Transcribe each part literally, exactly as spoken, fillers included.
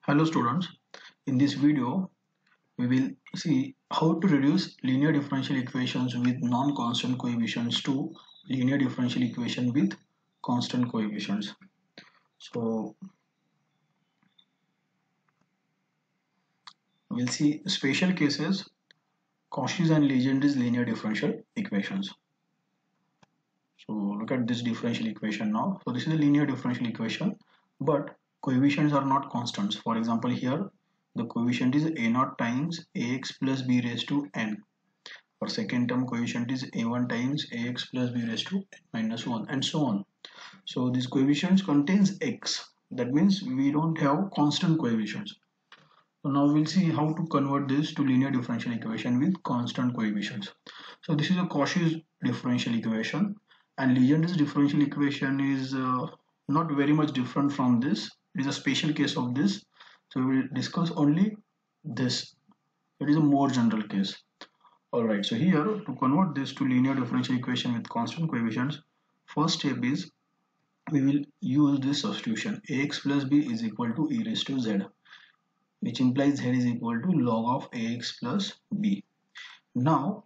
Hello students, in this video we will see how to reduce linear differential equations with non-constant coefficients to linear differential equation with constant coefficients. So we'll see special cases, Cauchy's and Legendre's linear differential equations. So look at this differential equation now. So this is a linear differential equation, but coefficients are not constants. For example, here the coefficient is a naught times ax plus b raised to n. For second term, coefficient is a one times ax plus b raised to n minus one, and so on. So this coefficients contains x. That means we don't have constant coefficients. So now we'll see how to convert this to linear differential equation with constant coefficients. So this is a Cauchy's differential equation, and Legendre's differential equation is uh, not very much different from this. It is a special case of this. So we will discuss only this. It is a more general case. Alright, so here to convert this to linear differential equation with constant coefficients, first step is we will use this substitution. Ax plus b is equal to e raised to z, which implies z is equal to log of ax plus b. Now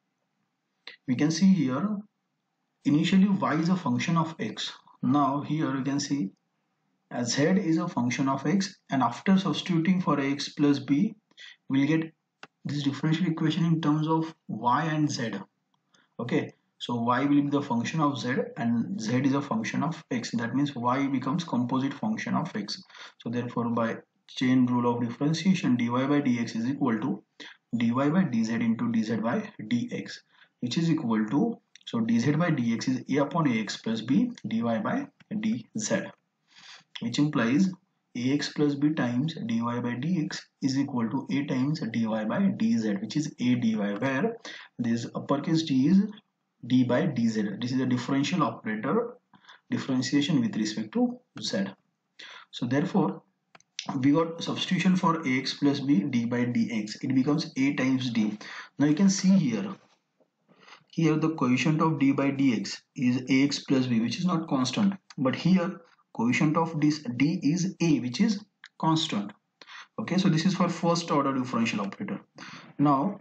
we can see here initially y is a function of x. Now here you can see as z is a function of x, and after substituting for ax plus b we'll get this differential equation in terms of y and z. Okay, so y will be the function of z and z is a function of x. That means y becomes composite function of x. So therefore by chain rule of differentiation, dy by dx is equal to dy by dz into dz by dx, which is equal to, so dz by dx is a upon ax plus b dy by dz, which implies ax plus b times dy by dx is equal to a times dy by dz, which is a dy, where this uppercase d is d by dz. This is a differential operator, differentiation with respect to z. So therefore we got substitution for ax plus b d by dx. It becomes a times d. Now you can see here here the coefficient of d by dx is ax plus b, which is not constant, but here coefficient of this d is a, which is constant. Okay, so this is for first order differential operator. Now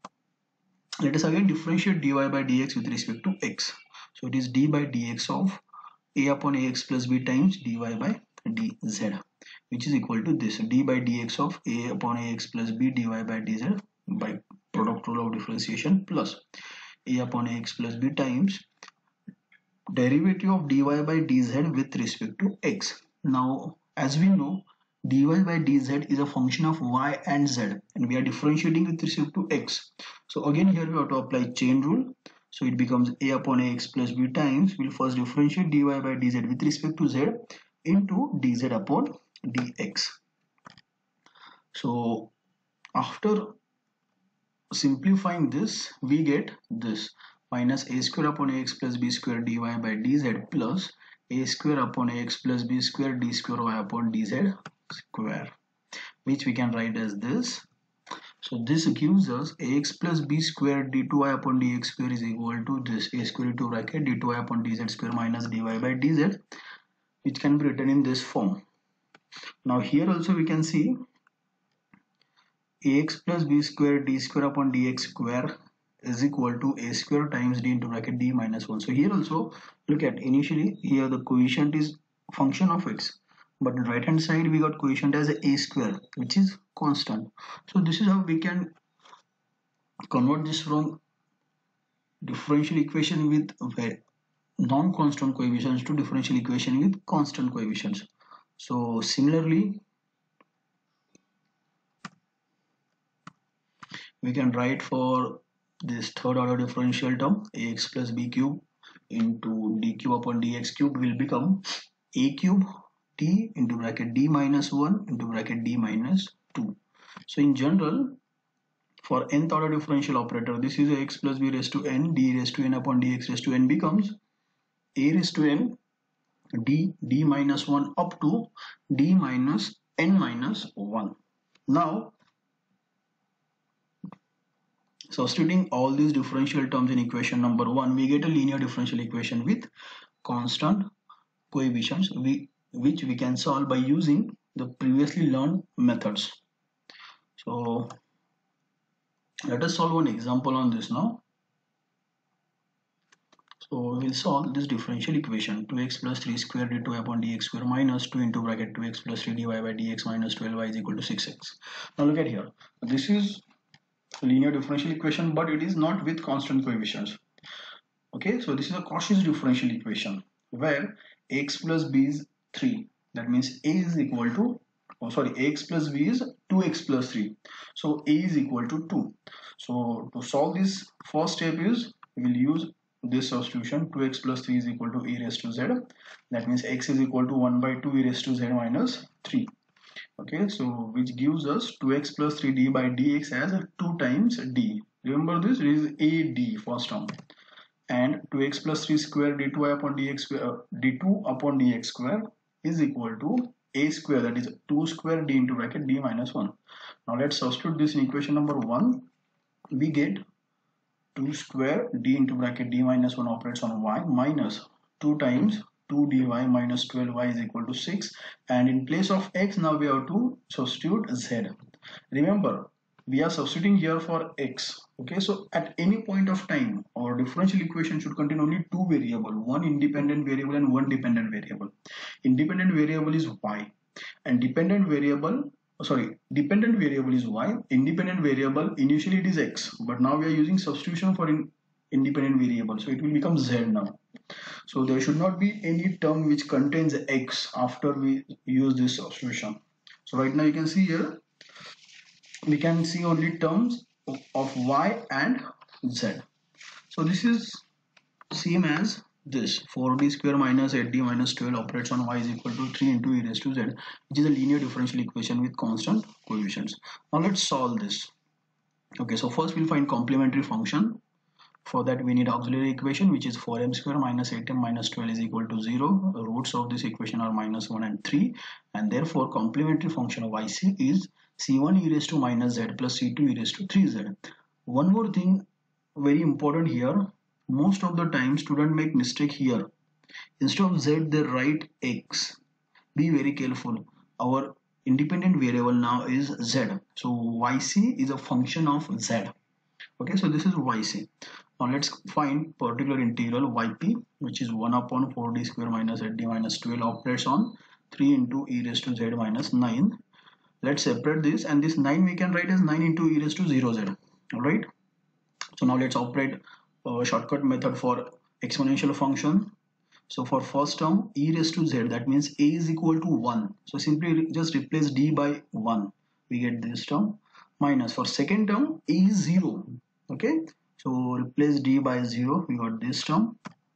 let us again differentiate dy by dx with respect to x. So it is d by dx of a upon ax plus b times dy by dz, which is equal to this d by dx of a upon ax plus b dy by dz by product rule of differentiation plus a upon ax plus b times derivative of dy by dz with respect to x. Now as we know, dy by dz is a function of y and z, and we are differentiating with respect to x. So again here we have to apply chain rule. So it becomes a upon ax plus b times, we'll first differentiate dy by dz with respect to z into dz upon dx. So after simplifying this, we get this minus a square upon ax plus b square dy by dz plus a square upon ax plus b square d square y upon dz square, which we can write as this. So this gives us ax plus b square d two y upon dx square is equal to this a square into bracket d two y upon dz square minus dy by dz, which can be written in this form. Now here also we can see ax plus b square d square upon dx square is equal to a square times d into bracket d minus one. So here also look at, initially here the coefficient is function of x, but on the right hand side we got coefficient as a square, which is constant. So this is how we can convert this from differential equation with non-constant coefficients to differential equation with constant coefficients. So similarly we can write for this third order differential term, ax plus b cube into d cube upon dx cube will become a cube d into bracket d minus one into bracket d minus two. So in general, for nth order differential operator, this is ax plus b raised to n d raised to n upon dx raised to n becomes a raised to n d d minus one up to d minus n minus one. Now substituting all these differential terms in equation number one, we get a linear differential equation with constant coefficients, we, which we can solve by using the previously learned methods. So let us solve one example on this now. So we'll solve this differential equation, two x plus three square d two upon dx square minus two into bracket two x plus three dy by dx minus twelve y is equal to six x. Now look at here. This is linear differential equation, but it is not with constant coefficients. Okay, so this is a Cauchy's differential equation where x plus b is three. That means a is equal to, oh sorry, ax plus b is two x plus three. So a is equal to two. So to solve this, first step is we will use this substitution. Two x plus three is equal to e raised to z. That means x is equal to one by two e raised to z minus three. Okay, so which gives us two x plus three d by dx as two times d. Remember this, it is a d first term, and two x plus three square d two upon dx square, uh, d two upon dx square is equal to a square, that is two square d into bracket d minus one. Now let's substitute this in equation number one. We get two square d into bracket d minus one operates on y minus two times two dy minus twelve y is equal to six, and in place of x now we have to substitute z. Remember, we are substituting here for x. Okay, so at any point of time our differential equation should contain only two variables, one independent variable and one dependent variable. Independent variable is y and dependent variable sorry dependent variable is y. Independent variable, initially it is x, but now we are using substitution for in independent variable, so it will become z now. So there should not be any term which contains x after we use this substitution. So right now you can see here we can see only terms of, of y and z. So this is same as this, four d square minus eight d minus twelve operates on y is equal to three into e raised to z, which is a linear differential equation with constant coefficients. Now let's solve this. Okay, so first we'll find complementary function. For that we need auxiliary equation, which is four m square minus eight m minus twelve is equal to zero. The roots of this equation are minus one and three, and therefore complementary function of yc is c one e raised to minus z plus c two e raised to three z. One more thing very important here, most of the time student make mistake here. Instead of z they write x. Be very careful. Our independent variable now is z, so yc is a function of z. Okay, so this is yc. Now let's find particular integral yp, which is one upon four d square minus eight d minus twelve operates on three into e raised to z minus nine. Let's separate this, and this nine we can write as nine into e raised to zero z. Alright, so now let's operate a shortcut method for exponential function. So for first term e raised to z, that means a is equal to one, so simply just replace d by one, we get this term, minus for second term a is zero. Okay, so replace d by zero, we got this term,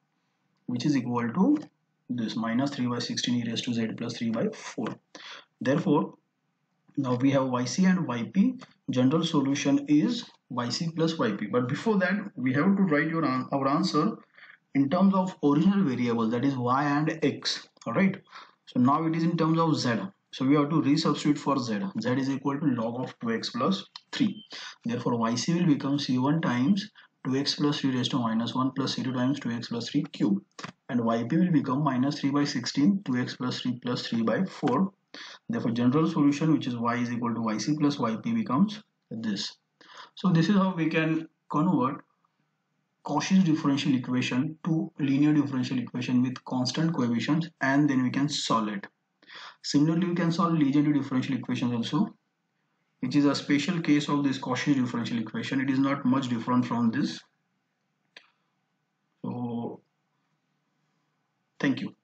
which is equal to this minus three by sixteen e raised to z plus three by four. Therefore now we have yc and yp. General solution is yc plus yp, but before that we have to write your our answer in terms of original variable, that is y and x. All right, so now it is in terms of z, so we have to resubstitute for z. Z is equal to log of two x plus three. Therefore yc will become c one times two x plus three raised to minus one plus c two times two x plus three cube, and yp will become minus three by sixteen, two x plus three plus three by four. Therefore general solution, which is y is equal to yc plus yp, becomes this. So this is how we can convert Cauchy's differential equation to linear differential equation with constant coefficients, and then we can solve it. Similarly, we can solve Legendre differential equations also, which is a special case of this Cauchy differential equation. It is not much different from this. So thank you.